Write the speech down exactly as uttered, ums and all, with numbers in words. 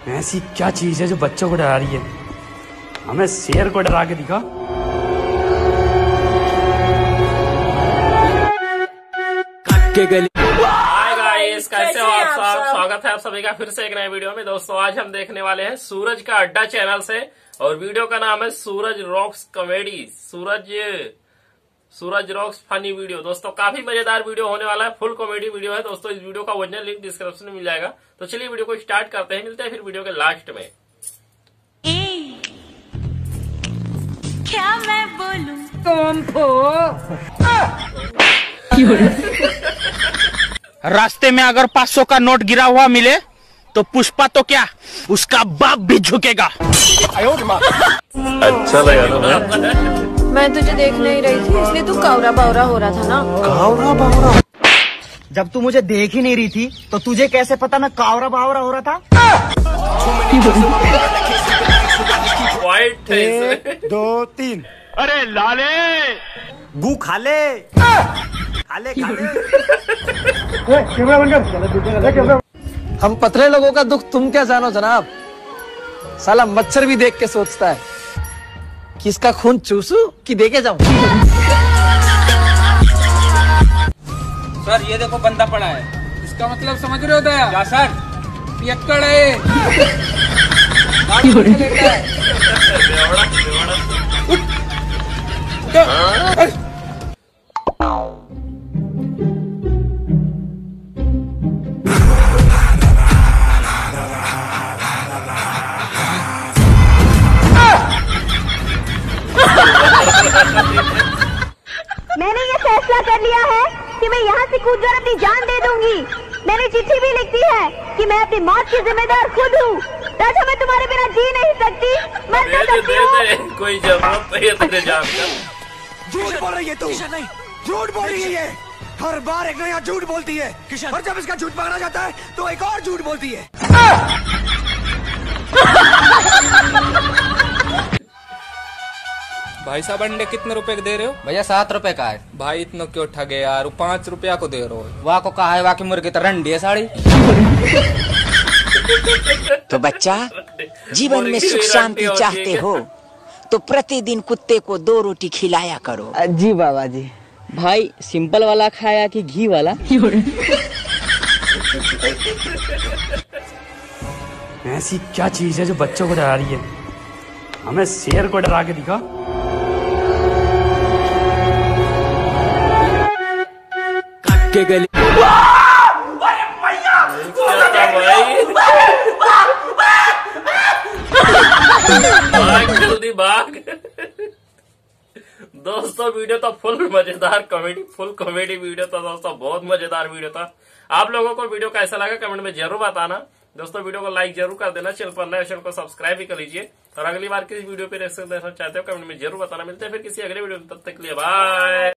ऐसी क्या चीज है जो बच्चों को डरा रही है? हमें शेर को डरा के दिखा। हाय गाइस, कैसे हो आप सब? स्वागत है आप सभी का फिर से एक नए वीडियो में। दोस्तों आज हम देखने वाले हैं सूरज का अड्डा चैनल से, और वीडियो का नाम है Suraj rocks comedy. Suraj Suraj rocks funny video. दोस्तों काफी मजेदार वीडियो होने वाला है, फुल कॉमेडी वीडियो है। दोस्तों इस वीडियो का ओरिजिनल लिंक डिस्क्रिप्शन में मिल जाएगा। तो चलिए वीडियो को स्टार्ट करते हैं, मिलते हैं फिर वीडियो के लास्ट में। ए, क्या मैं बोलूं? रास्ते में अगर पाँच सौ का नोट गिरा हुआ मिले तो पुष्पा तो क्या, उसका बाप भी झुकेगा। अच्छा लगा ना? मैं तुझे देख नहीं रही थी, इसलिए तू कावरा बावरा हो रहा था ना। कावरा बावरा? जब तू मुझे देख ही नहीं रही थी तो तुझे कैसे पता मैं कावरा बावरा हो रहा था? वाइट एक, दो तीन। अरे लाले गू खा ले, खा ले, खा ले। हम पतले लोगों का दुख तुम क्या जानो जनाब। साला मच्छर भी देख के सोचता है कि इसका खून चूसू कि देके जाऊं। सर ये देखो बंदा पड़ा है, इसका मतलब समझ रहे हो दया? क्या सर? पियक्कड़ है। मैंने ये फैसला कर लिया है कि मैं यहाँ से कूद कर अपनी जान दे दूंगी। मैंने चिट्ठी भी लिखी है कि मैं अपनी मौत की जिम्मेदार खुद हूँ। राजा मैं तुम्हारे बिना जी नहीं सकती, मर नहीं सकती हूँ। कोई जरूरत नहीं है तेरे जान का। झूठ बोल रही है तू, झूठ बोल रही है। हर बार एक नया झूठ बोलती है, और जब इसका झूठ पकड़ा जाता है तो एक और झूठ बोलती है। भाई साहब अंडे कितने रुपए के दे रहे हो? भैया सात रुपए का है। भाई इतना क्यों ठगे यार, पाँच रुपया को दे रहे हो। वाह को कहा है, वाह की मुर्गी तो रंडी है साड़ी। तो बच्चा, जीवन में सुख शांति चाहते हो तो प्रतिदिन कुत्ते को दो रोटी खिलाया करो। जी बाबा जी। भाई सिंपल वाला खाया कि घी वाला? ऐसी क्या चीज है जो बच्चों को डरा रही है? हमें शेर को डरा के दिखा। के गली भाग जल्दी भाग। दोस्तों वीडियो तो फुल मजेदार कॉमेडी फुल कॉमेडी वीडियो था दोस्तों, बहुत मजेदार वीडियो था। आप लोगों को वीडियो कैसा लगा कमेंट में जरूर बताना। दोस्तों वीडियो को लाइक जरूर कर देना, चैनल पर नए चैनल को सब्सक्राइब भी कर लीजिए, और अगली बार किस वीडियो पे रिएक्शन देना चाहते हो कमेंट में जरूर बताना। मिलते हैं फिर किसी अगले वीडियो में, तब तक के लिए बाय।